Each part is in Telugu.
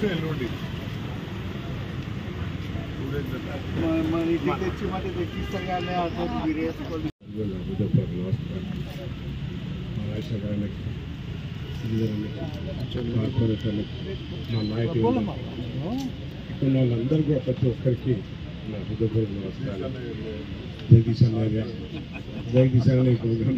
వస్తే ఎల్లుండి తెచ్చి మాట తెచ్చిస్తాం కానీ మీరు వేసుకోండి. మా నాయకులు ఇక్కడ వాళ్ళందరూ కూడా ప్రతి ఒక్కరికి నా హృదయపూర్వక నమస్కారం. జగదీశాన్ని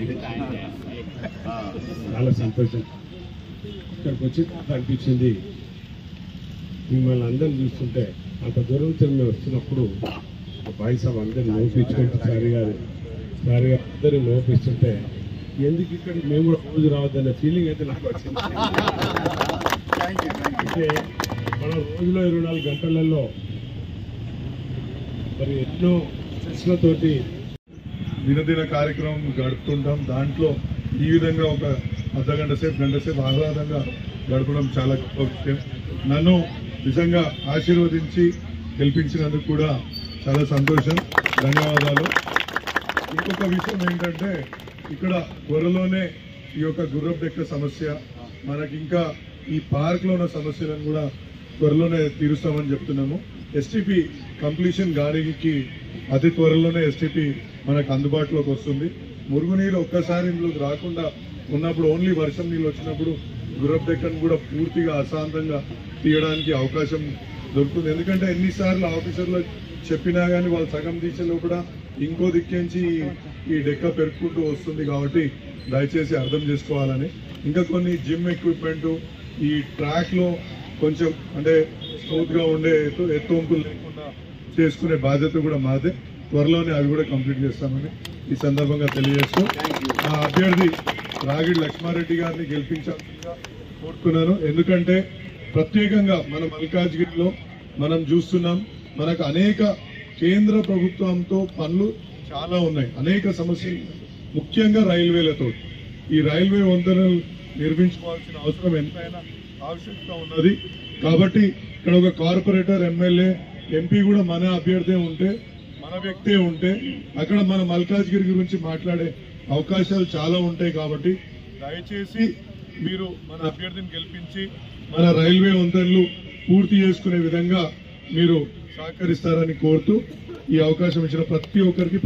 చాలా సంతోషం. ఇక్కడికి వచ్చి అనిపించింది మిమ్మల్ని అందరిని చూస్తుంటే అంత దూరం నుంచి మేము వస్తున్నప్పుడు బాయిసాబ్ అందరిని నోపించుకుంటూ సారి గారు అందరినీ నోపిస్తుంటే ఎందుకు ఇక్కడ మేము కూడా రోజు రావద్దనే ఫీలింగ్ అయితే నాకు వచ్చింది. అంటే మనం రోజులో 24 గంటలలో మరి ఎన్నో ప్రశ్నలతోటి దినదిన కార్యక్రమం గడుపుతుంటాం. దాంట్లో ఈ విధంగా ఒక అర్ధగంట సేపు గంట సేపు ఆహ్లాదంగా గడపడం చాలా గొప్ప విషయం. నన్ను నిజంగా ఆశీర్వదించి గెలిపించినందుకు కూడా చాలా సంతోషం, ధన్యవాదాలు. ఇంకొక విషయం ఏంటంటే ఇక్కడ త్వరలోనే ఈ యొక్క గుర్రపు డెక్క సమస్య, మనకి ఇంకా ఈ పార్క్లో ఉన్న సమస్యలను కూడా త్వరలోనే తీరుస్తామని చెప్తున్నాము. ఎస్టీపీ కంప్లీషన్ గారికి అతి త్వరలోనే ఎస్టీపీ మనకు అందుబాటులోకి వస్తుంది. మురుగునీరు ఒక్కసారి ఇందులోకి రాకుండా ఉన్నప్పుడు ఓన్లీ వర్షం నీళ్ళు వచ్చినప్పుడు గుర్రపు డెక్కను కూడా పూర్తిగా అశాంతంగా తీయడానికి అవకాశం దొరుకుతుంది. ఎందుకంటే ఎన్నిసార్లు ఆఫీసర్లు చెప్పినా కానీ వాళ్ళు సగం తీసేలో కూడా ఇంకో దిక్కించి ఈ డెక్క పెరుక్కుంటూ వస్తుంది. కాబట్టి దయచేసి అర్థం చేసుకోవాలని. ఇంకా కొన్ని జిమ్ ఎక్విప్మెంట్ ఈ ట్రాక్లో కొంచెం అంటే స్మూత్గా ఉండే ఎత్తొంపులు లేకుండా చేసుకునే బాధ్యత కూడా మాదే. త్వరలోనే అవి కూడా కంప్లీట్ చేస్తామని ఈ సందర్భంగా తెలియజేస్తూ ఆ అభ్యర్థి రాగిడి లక్ష్మారెడ్డి గారిని గెలిపించాల్సిందిగా కోరుతున్నాను. ఎందుకంటే ప్రత్యేకంగా మన మల్కాజ్గిరిలో మనం చూస్తున్నాం, మనకు అనేక కేంద్ర ప్రభుత్వంతో పనులు చాలా ఉన్నాయి, అనేక సమస్యలు, ముఖ్యంగా రైల్వేలతో. ఈ రైల్వే వంతెనలు నిర్మించుకోవాల్సిన అవసరం ఎంతైనా ఆవశ్యకత ఉన్నది. కాబట్టి ఇక్కడ ఒక కార్పొరేటర్, ఎమ్మెల్యే, ఎంపీ కూడా మన అభ్యర్థి ఉంటే, మన వ్యక్తే ఉంటే అక్కడ మన మల్కాజ్గిరి గురించి మాట్లాడే అవకాశాలు చాలా ఉంటాయి. కాబట్టి దయచేసి మీరు మన అభ్యర్థిని గెలిపించి మన రైల్వే వంతెనలు పూర్తి చేసుకునే విధంగా మీరు సహకరిస్తారని కోరుతూ ఈ అవకాశం ఇచ్చిన ప్రతి ఒక్కరికి